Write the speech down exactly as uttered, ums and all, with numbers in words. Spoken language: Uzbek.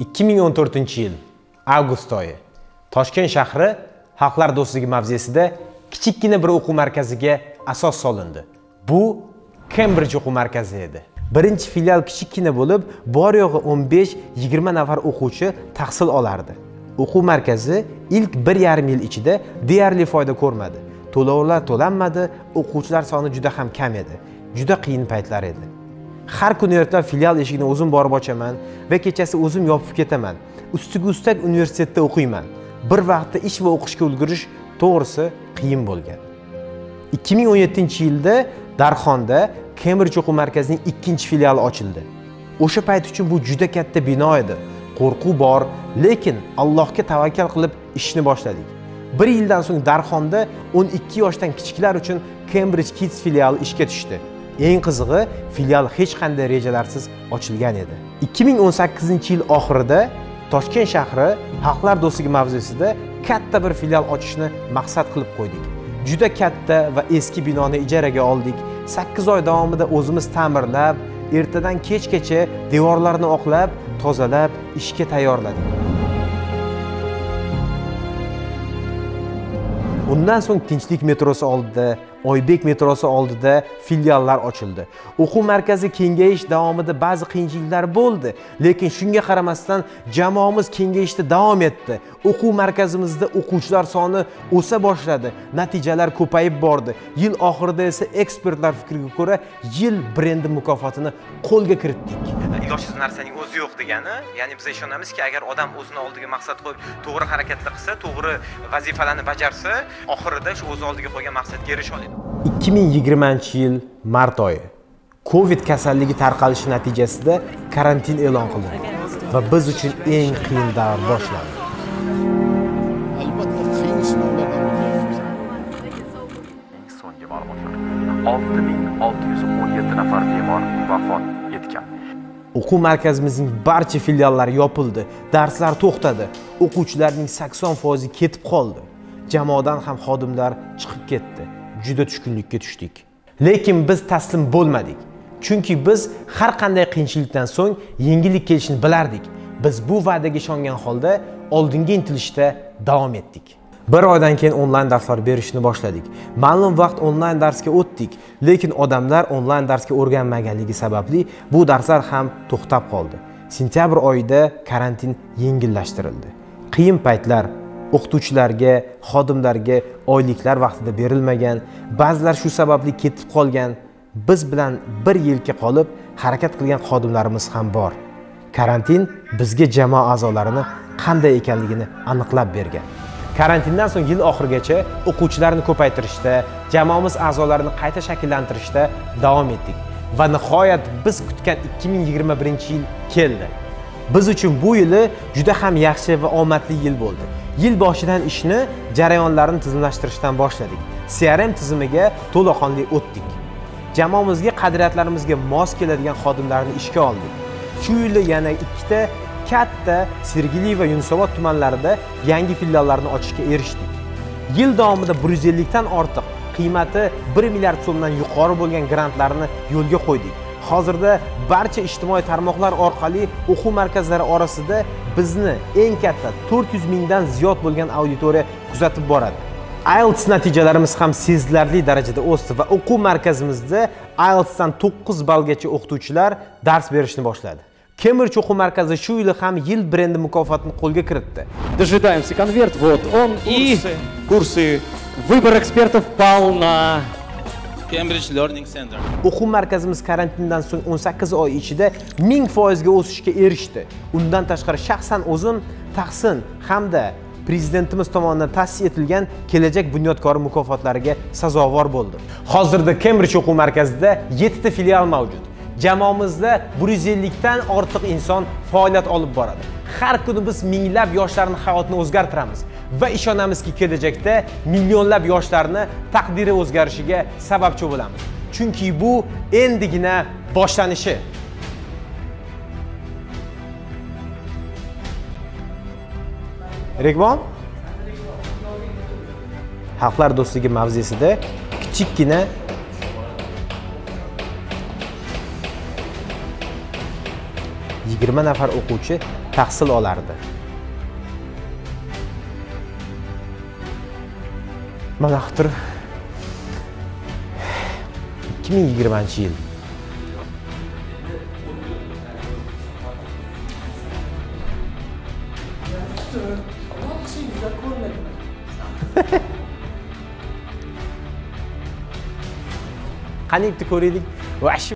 ikki ming o'n to'rtinchi yil avgust oyi Toshkent shahri Xalqlar do'stligi mavzesida kichikkina bir o'quv markaziga asos solindi. Bu Cambridge o'quv markazi edi. Birinchi filial kichikkina bo'lib, bor yo'g'i o'n besh yigirma nafar o'quvchi tahsil olardi. O'quv markazi ilk bir yarim yil ichida deyarli foyda ko'rmadi. To'lovlar to'lanmadi, o'quvchilar soni juda ham kam edi. Juda qiyin paytlar edi. Har kuni ertalab filial eshigini o'zim borib ochaman va kechasi o'zim yopib ketaman. Ustiga ustak universitetda o'qiyman. Bir vaqtda ish va o'qishga ulgurish to'g'risi qiyin bo'lgan. ikki ming o'n yettinchi yilda Darxonda Cambridge o'quv markazining ikkinchi filiali ochildi. O'sha payt uchun bu juda katta bino edi. Qo'rquv bor, lekin Allohga tavakkal qilib ishni boshladik. Bir yildan so'ng Darxonda o'n ikki yoshdan kichiklar uchun Cambridge Kids filiali ishga tushdi. Eng qizig'i, filial hech qanday rejalarsiz ochilgan edi. ikki ming o'n sakkizinchi yil oxirida Toshkent shahri Xalqlar do'stligi mavzesida katta bir filial ochishni maqsad qilib qo'ydik. Juda katta va eski binoni ijaraga oldik. sakkiz oy davomida o'zimiz ta'mirlab, ertadan kechgacha devorlarni oqlab, tozalab, ishga tayyorladik. Undan so'ng Tinchlik metrosi oldida, Oybek metrosi oldida filiallar ochildi. O'quv markazi kengayish davomida ba'zi qiyinchiliklar bo'ldi, lekin shunga qaramasdan jamoamiz kengayishda davom etdi. O'quv markazimizda o'quvchilar soni o'sa boshladi, natijalar ko'payib bordi. Yil oxirida esa ekspertlar fikriga ko'ra yil brendi mukofotini qo'lga kiritdik. Ilojsiz narsaning o'zi yo'q degani, ya'ni biz ishonamizki, agar odam o'zini oldiga maqsad qo'yib, to'g'ri harakatlar qilsa, to'g'ri vazifalarni bajarsa, oxirida shu o'z oldiga qo'ygan maqsadga erisha oladi. ikki ming yigirmanchi yil mart oyi Covid kasalligi tarqalishi natijasida karantin e'lon qilindi va biz uchun eng qiyin davr boshlandi. Albatta qiyin sinovlardan o'tyapmiz. So'nggi ma'lumotlar olti ming olti yuz o'n yetti nafar bemor vafot etgan. O'quv markazimizning barcha filiallari yopildi, darslar to'xtadi, o'quvchilarning sakson foizi ketib qoldi. Jamoadan ham xodimlar chiqib ketdi. Juda tushkunlikka tushdik. Lekin biz taslim bo'lmadik. Chunki biz har qanday qiyinchilikdan so'ng yengillik kelishini bilardik. Biz bu va'daga ishongan holda oldinga intilishda davom etdik. Bir oydan keyin onlayn darslar berishni boshladik. Ma'lum vaqt onlayn darsga o'tdik, lekin odamlar onlayn darsga o'rganmaganligi sababli bu darslar ham to'xtab qoldi. Sentyabr oyida karantin yengillashtirildi. Qiyin paytlar o'qituvchilarga, xodimlarga oyliklar vaqtida berilmagan, ba'zilar shu sababli ketib qolgan, biz bilan bir yilga qolib harakat qilgan xodimlarimiz ham bor. Karantin bizga jamoa a'zolarini qanday ekanligini aniqlab bergan. Karantindan so'ng yil oxirigacha o'quvchilarni ko'paytirishda, jamoamiz a'zolarini qayta shakllantirishda davom etdik va nihoyat biz kutgan ikki ming yigirma birinchi yil keldi. Biz uchun bu yili juda ham yaxshi va omadli yil bo'ldi. Yil boshidan ishni jarayonlarini tizimlashtirishdan boshladik. C R M tizimiga to'laqonli o'tdik. Jamoamizga, qadriyatlarimizga mos keladigan xodimlarni ishga oldik. Shu yili yana ikkita katta Sergeli va Yunusobod tumanlarida yangi filiallarni ochishga erishdik. Yil davomida bir yuz ellik dan ortiq qiymati bir milliard so'mdan yuqori bo'lgan grantlarni yo'lga qo'ydik. Hozirda barcha ijtimoiy tarmoqlar orqali o'quv markazlari orasida bizni eng katta to'rt yuz mingdan ziyod bo'lgan auditoriya kuzatib boradi. I E L T S natijalarimiz ham sezilarli darajada o'sdi va o'quv markazimizda I E L T S dan to'qqiz ballgacha o'qituvchilar dars berishni boshladi. Cambridge o'quv markazi shu yil ham yil brendi mukofotini qo'lga kiritdi. Дожидаемся конверт, вот он и курсы. Выбор экспертов пал на Cambridge Learning Center. O'quv markazimiz karantindan so'ng o'n sakkiz oy ichida ming foizga o'sishga erishdi. Undan tashqari shaxsan o'zim Tahsin hamda prezidentimiz tomonidan ta'sis etilgan kelajak bunyodkori mukofotlariga sazovor bo'ldim. Hozirda Cambridge o'quv markazida yettita filial mavjud. Jamoamizda bir yuz ellik dan ortiq inson faoliyat olib boradi. Har kuni biz minglab yoshlarning hayotini o'zgartiramiz va ishonamizki, kelajakda millionlab yoshlarni taqdiri o'zgarishiga sababchi bo'lamiz. Chunki bu endigina boshlanishi. Rekbon? Xalqlar do'stligi mavzesida kichikkina yigirma nafar o'quvchi tahsil olardi. Mana hozir ikki ming yigirmanchi yil. Qani bitta ko'raylik. Vash